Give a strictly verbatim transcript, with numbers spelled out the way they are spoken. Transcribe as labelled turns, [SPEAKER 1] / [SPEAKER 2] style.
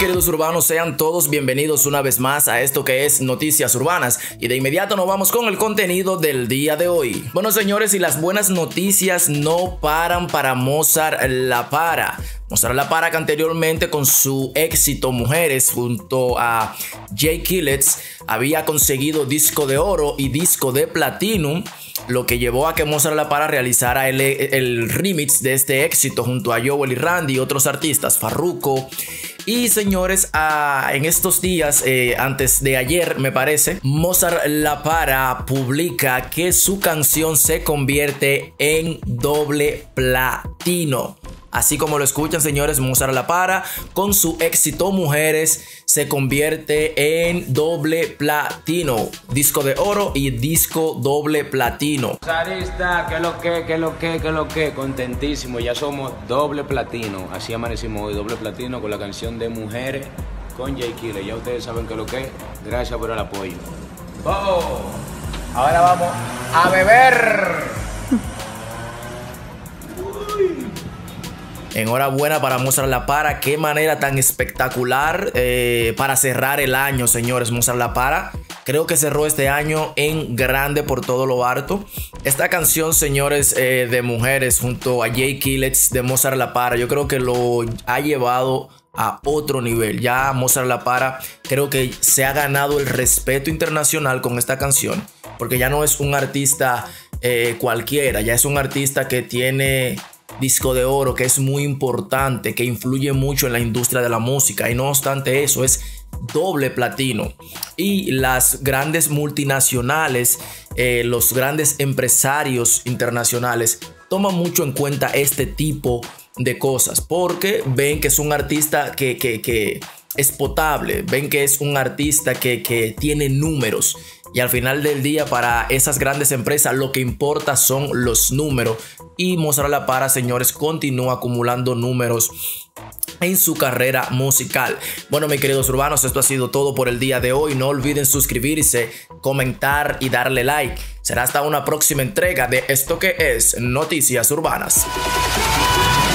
[SPEAKER 1] queridos urbanos, sean todos bienvenidos una vez más a esto que es Noticias Urbanas, y de inmediato nos vamos con el contenido del día de hoy. Bueno, señores, y las buenas noticias no paran para Mozart La Para. Mozart La Para, que anteriormente con su éxito Mujeres junto a Jay Killets había conseguido disco de oro y disco de platino, lo que llevó a que Mozart La Para realizara el, el remix de este éxito junto a Joel y Randy y otros artistas, Farruko. Y señores, ah, en estos días, eh, antes de ayer me parece, Mozart La Para publica que su canción se convierte en doble platino. Así como lo escuchan, señores, Mozart La Para con su éxito Mujeres se convierte en doble platino, disco de oro y disco doble platino.
[SPEAKER 2] Sarista, que lo que, que lo que, que lo que, contentísimo, ya somos doble platino, así amanecimos hoy, doble platino con la canción de Mujeres con Jay Killets. Ya ustedes saben que lo que, gracias por el apoyo. ¡Oh! Ahora vamos a beber.
[SPEAKER 1] Enhorabuena para Mozart La Para, qué manera tan espectacular eh, para cerrar el año, señores. Mozart La Para creo que cerró este año en grande por todo lo harto. Esta canción, señores, eh, de Mujeres junto a Jay Killets de Mozart La Para, yo creo que lo ha llevado a otro nivel. Ya Mozart La Para creo que se ha ganado el respeto internacional con esta canción, porque ya no es un artista eh, cualquiera, ya es un artista que tiene disco de oro, que es muy importante, que influye mucho en la industria de la música, y no obstante eso es doble platino. Y las grandes multinacionales, eh, los grandes empresarios internacionales toman mucho en cuenta este tipo de cosas, porque ven que es un artista que, que, que es potable, ven que es un artista que, que tiene números. Y al final del día, para esas grandes empresas lo que importa son los números. Y Mozart La Para, señores, continúa acumulando números en su carrera musical. Bueno, mis queridos urbanos, esto ha sido todo por el día de hoy. No olviden suscribirse, comentar y darle like. Será hasta una próxima entrega de esto que es Noticias Urbanas.